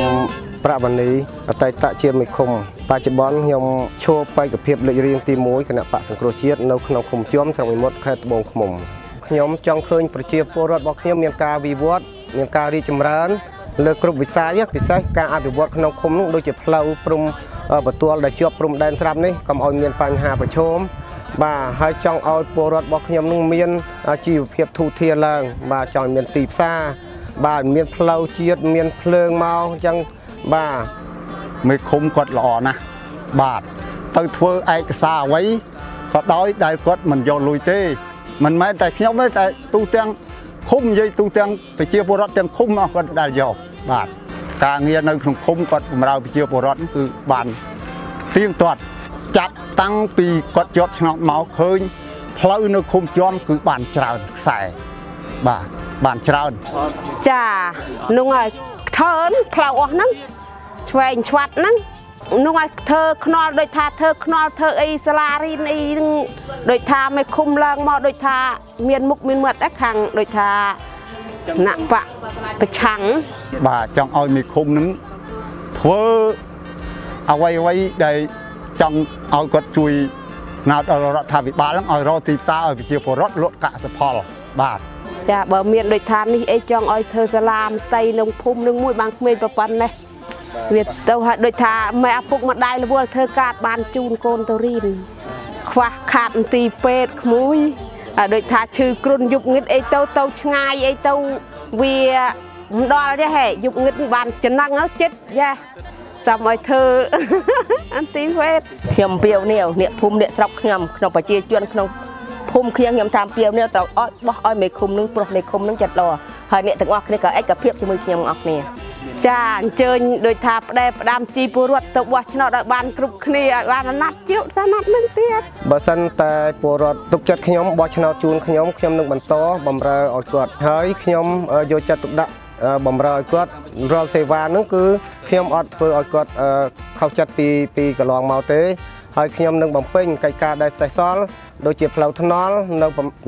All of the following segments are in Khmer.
ប្រាវនីអតីតជាមេឃុំបច្ចុប្បន្នខ្ញុំឈរបេក្ខភាពលេខរៀងទី1គណៈបកសង្គ្រោះជាតិនៅក្នុងឃុំជាំស្រុកវិមុតខេត្តត្បូងឃ្មុំខ្ញុំចង់ឃើញប្រជាពលរដ្ឋរបស់ខ្ញុំមានការវិវត្តមានការរីកចម្រើនលើគ្រប់វិស័យពិសេសការអភិវឌ្ឍក្នុងឃុំនោះដូចជាផ្លូវព្រំបន្ទាល់ដែលជាប់ព្រំដែនស្រាប់នេះកុំឲ្យមានបញ្ហាប្រឈមបាទហើយចង់ឲ្យពលរដ្ឋរបស់ខ្ញុំនឹងមានជីវភាពធូរធារឡើងបាទចង់មានទីផ្សារបាទមានផ្លូវជាតិមានភ្លើងមកអញ្ចឹងបាទមេឃុំគាត់ល្អណាស់បាទទៅធ្វើឯកសារអ្វីក៏ដោយដែលគាត់មិនយកលុយទេមិនមែនតែខ្ញុំទេតែទូទាំងឃុំនិយាយទូទាំងប្រជាពលរដ្ឋទាំងឃុំអស់គាត់ដែលយកបាទការងារនៅក្នុងឃុំគាត់បម្រើប្រជាពលរដ្ឋគឺបានទៀងទាត់ចាប់តាំងពីគាត់ជាប់ឆ្នោតមកឃើញផ្លូវនៅឃុំជាំគឺបានច្រើនខ្សែបាទបានច្រើនចានោះឲ្យថើនផ្លូវអស់ហ្នឹងឆ្វេងឆ្វាត់ហ្នឹងនោះឲ្យធ្វើខ្នល់ដូចថាធ្វើខ្នល់ធ្វើអីសាលារៀនអីហ្នឹងដូចថាមិនឃុំឡើងមកដូចថាមានមុខមានមាត់ដែរខាងដូចថាណបៈប្រឆាំងបាទចង់ឲ្យមេឃុំហ្នឹងធ្វើអ្វីដែលចង់ឲ្យគាត់ជួយណាត់រដ្ឋាភិបាលហ្នឹងឲ្យរកទីផ្សារឲ្យប្រជាពលរដ្ឋលក់កសិផលបាទចាបើមានដូចថានេះអីចង់ឲ្យធ្វើសាលាមតីក្នុងភូមិនឹងមួយបានក្មេងប្រព័ន្ធនេះវាទៅឲ្យដូចថាម៉ែឪពុកម្ដាយរវល់ធ្វើការបានជូនកូនទៅរៀនខ្វះខាតមន្ទីរពេទ្យក្មួយដូចថាឈឺគ្រុនយុបងឹតអីទៅឆ្ងាយអីទៅវាមិនដល់ទេហេយុបងឹតបានចំណងចិត្តយ៉ាសមឲ្យធ្វើអន្ទីពេទ្យខ្ញុំពីវនេះអ្នកភូមិអ្នកស្រុកខ្ញុំក្នុងប្រជាជនក្នុងភូមិខ្ញុំតាមពីវនេះត្រូវអត់បោះឲ្យមេឃុំនឹងព្រោះមេឃុំនឹងចិត្តល្អហើយអ្នកទាំងអស់គ្នាក៏ឯកភាពជាមួយខ្ញុំអស់គ្នាចាអញ្ជើញដូចថាផ្ដែផ្ដាំជីពលរដ្ឋទៅបោះឆ្នោតឲ្យបានគ្រប់គ្នាឲ្យបានអាណត្តិជាអាណត្តិនឹងទៀតបើសិនតែពលរដ្ឋទុកចិត្តខ្ញុំបោះឆ្នោតជូនខ្ញុំនឹងបន្តបម្រើឲ្យគាត់ហើយខ្ញុំយកចិត្តទុកដាក់បម្រើឲ្យគាត់រាល់សេវាហ្នឹងគឺខ្ញុំអត់ធ្វើឲ្យគាត់ខុសចិត្តពីកន្លងមកទេហើយខ្ញុំនឹងបំពេញកិច្ចការដែលសេសសល់ដូចជាផ្លូវថ្នល់នៅ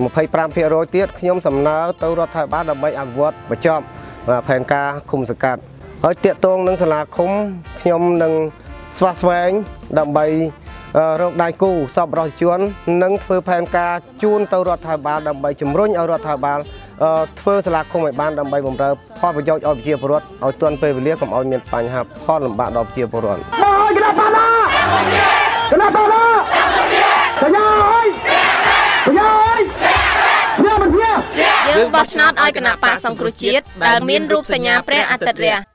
25% ទៀតខ្ញុំសំណើទៅរដ្ឋាភិបាលដើម្បីអភិវឌ្ឍបញ្ចប់ផែនការឃុំសង្កាត់ហើយតាក់ទងនឹងសាលាឃុំខ្ញុំនឹងស្វាស្វែងដើម្បីរកដៃគូសប្បុរសជននិងធ្វើផែនការជូនទៅរដ្ឋាភិបាលដើម្បីជំរុញឲ្យរដ្ឋាភិបាលធ្វើសាលាឃុំឲ្យបានដើម្បីបម្រើផលប្រយោជន៍ឲ្យប្រជាពលរដ្ឋឲ្យទាន់ពេលវេលាកុំឲ្យមានបញ្ហាផលលំបាកដល់ប្រជាពលរដ្ឋយើងបោះឆ្នោតឲ្យគណៈបកសង្គ្រោះជាតិដែលមានរូបសញ្ញាព្រះអាទិត្យរះ